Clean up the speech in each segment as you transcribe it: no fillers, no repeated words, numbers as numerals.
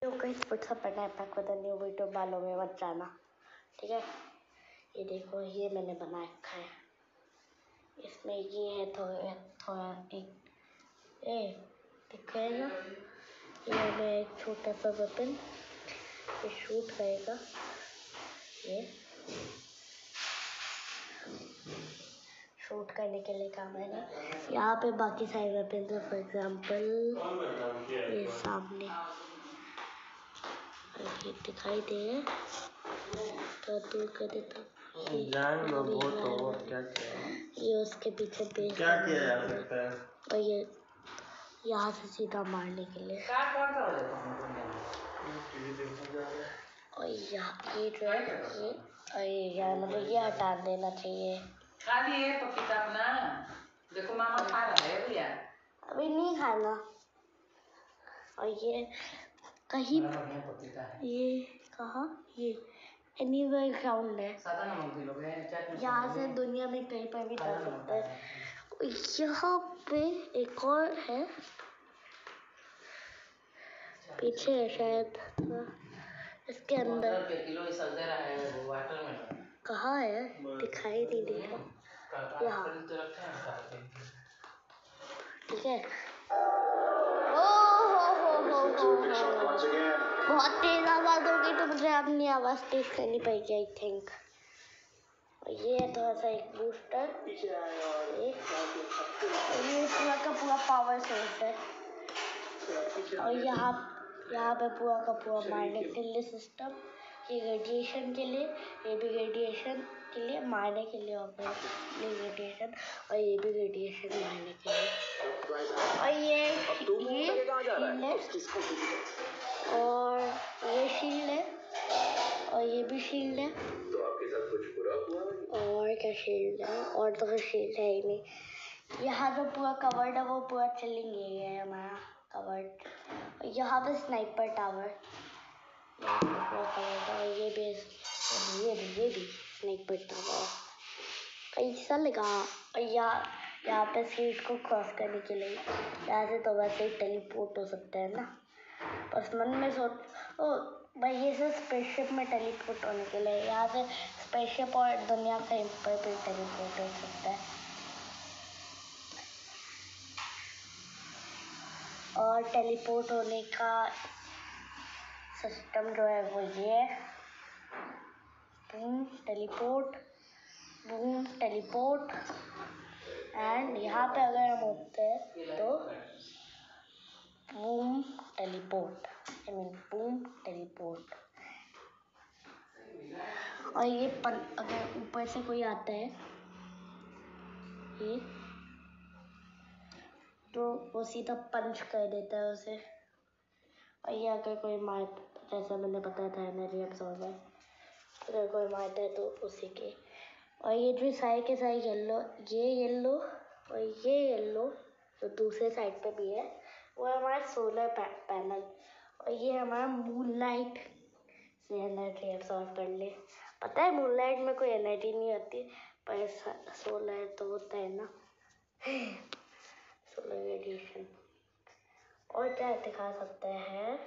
Pack with a new video बालों में मत जाना, ठीक है। ये देखो, ये मैंने बना रखा है। इसमें ये है थोड़ा एक दिखेगा। ये मैं एक छोटा सा वेपन ये शूट करेगा। ये शूट करने के लिए काम है। यहाँ पे बाकी सारे वेपन है, फॉर एग्जाम्पल ये सामने ये दिखाई दे रहा है, तो दूर कर देता हूँ। ये उसके पीछे बेस क्या किया जा सकता है, और ये यहाँ से सीधा मारने के लिए। और यहाँ ये जो है ये मतलब ये हटा देना चाहिए। खाली है पपीता अपना, देखो मामा खा रहा है भैया। अभी नहीं खाना। और ये कहीं ये कहाँ ये एनीवेयर ग्राउंड है, यहाँ से दुनिया में कहीं पर भी जा सकते हैं। यहाँ पे एक और है, पीछे है शायद, इसके अंदर कहाँ है दिखाई नहीं दे रहा। यहाँ ठीक है। बहुत तेज आवाज होगी तो मुझे अपनी आवाज तेज करनी पड़ेगी आई थिंक। ये है थोड़ा सा एक बूस्टर, ये पूरा का पूरा पावर सोर्स है। और यहाँ पे पूरा का पूरा मारने के लिए सिस्टम, ये रेडिएशन के लिए, ये भी रेडिएशन के लिए मारने के लिए, ये रेडिएशन और ये भी रेडिएशन मारने के लिए। और ये शील्ड है, और ये शील्ड है, और ये भी शील्ड है। और क्या शील्ड है, और तो शील्ड है ही नहीं। यहाँ जो पूरा कवर्ड है वो पूरा चलेंगे, ये है हमारा कवर्ड। यहाँ पे स्नाइपर टावर पूरा कवर्ड है, और ये भी स्नाइपर टावर कैसा लगा। और यहाँ पे सीट को क्रॉस करने के लिए यहाँ से तो वैसे ही टेलीपोर्ट हो सकता है ना। बस मन में सोच भाई, ये सब स्पेसशिप में टेलीपोर्ट होने के लिए, यहाँ से स्पेसशिप और दुनिया कहीं पर भी टेलीपोर्ट हो सकता है। और टेलीपोर्ट होने का सिस्टम जो है वो ये है, बूम टेलीपोर्ट एंड यहाँ पे अगर हम होते हैं तो बूम टेलीपोर्ट। और ये अगर ऊपर से कोई आता है ये, तो वो सीधा पंच कर देता है उसे। और ये अगर कोई मार, जैसा मैंने बताया था एनर्जी अब्सॉर्बर, अगर कोई मारता है तो उसी के। और ये जो साइड के साइड येलो और ये येलो जो दूसरे साइड पे भी है, वो हमारा सोलर पैनल। और ये हमारा मूनलाइट से एनर्जी अब्सॉर्ब कर ले। पता है मूनलाइट में कोई एनर्जी नहीं आती, पर सोलर तो होता है ना, सोलर रेडिएशन। और क्या दिखा सकते हैं,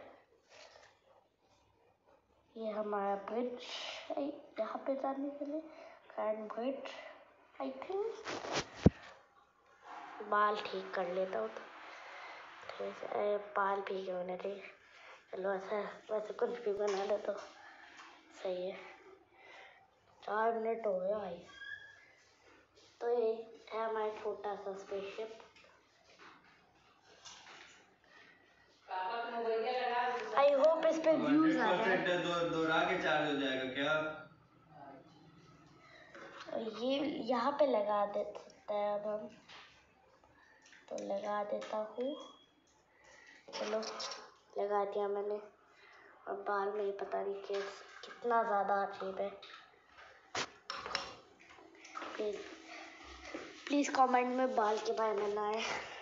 ये हमारा ब्रिज है यहाँ पे जाने के लिए, ग्रैंड ब्रिज आई थिंक। बाल ठीक कर लेता हूँ तो बाल भीगे होने चाहिए। चलो ऐसा वैसे कुछ भी बना ले तो सही है। 4 मिनट हो गए भाई। तो ये है हमारा छोटा सा स्पेसशिप। आई होप इस पे व्यूज आ रहे हैं। दोहरा के चार्ज हो जाएगा क्या? ये यहाँ पे लगा दे सकते हैं अब हम, तो लगा देता हूँ। चलो लगा दिया मैंने। और बाल में पता नहीं कितना ज़्यादा अजीब है। प्लीज़ कमेंट में बाल के बारे में ना आए।